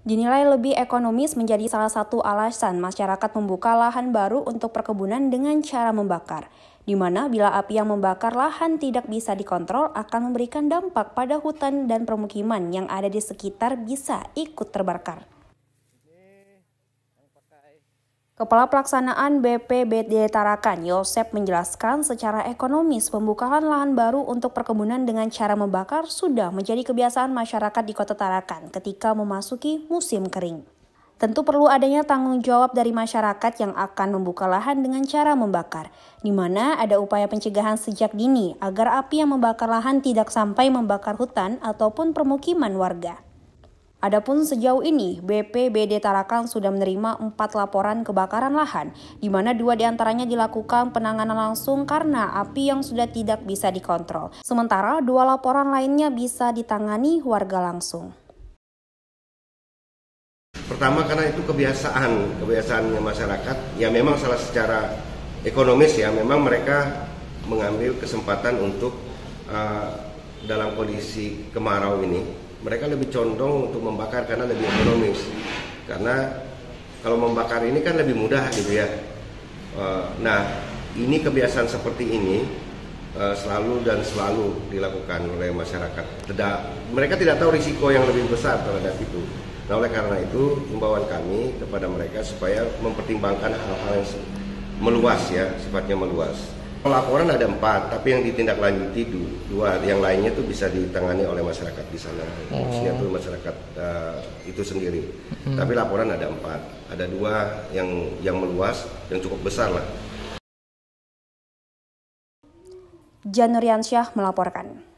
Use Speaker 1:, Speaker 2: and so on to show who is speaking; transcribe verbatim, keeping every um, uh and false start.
Speaker 1: Dinilai lebih ekonomis menjadi salah satu alasan masyarakat membuka lahan baru untuk perkebunan dengan cara membakar, di mana bila api yang membakar lahan tidak bisa dikontrol akan memberikan dampak pada hutan dan permukiman yang ada di sekitar bisa ikut terbakar. Kepala Pelaksanaan B P B D Tarakan, Yosep, menjelaskan secara ekonomis pembukaan lahan baru untuk perkebunan dengan cara membakar sudah menjadi kebiasaan masyarakat di Kota Tarakan ketika memasuki musim kering. Tentu perlu adanya tanggung jawab dari masyarakat yang akan membuka lahan dengan cara membakar, di mana ada upaya pencegahan sejak dini agar api yang membakar lahan tidak sampai membakar hutan ataupun permukiman warga. Adapun sejauh ini, B P B D Tarakan sudah menerima empat laporan kebakaran lahan, di mana dua diantaranya dilakukan penanganan langsung karena api yang sudah tidak bisa dikontrol. Sementara dua laporan lainnya bisa ditangani warga langsung.
Speaker 2: Pertama karena itu kebiasaan, kebiasaannya masyarakat, ya memang salah secara ekonomis ya, memang mereka mengambil kesempatan untuk uh, dalam kondisi kemarau ini, mereka lebih condong untuk membakar karena lebih ekonomis. Karena kalau membakar ini kan lebih mudah gitu ya. Nah, ini kebiasaan seperti ini selalu dan selalu dilakukan oleh masyarakat. Tidak, mereka tidak tahu risiko yang lebih besar terhadap itu. Nah, oleh karena itu, himbauan kami kepada mereka supaya mempertimbangkan hal-hal yang meluas ya, sifatnya meluas. Laporan ada empat, tapi yang ditindaklanjuti dua, yang lainnya itu bisa ditangani oleh masyarakat di sana, khususnya itu masyarakat uh, itu sendiri. Hmm. Tapi laporan ada empat, ada dua yang yang meluas, yang cukup besar lah.
Speaker 1: Jan Nuryansyah melaporkan.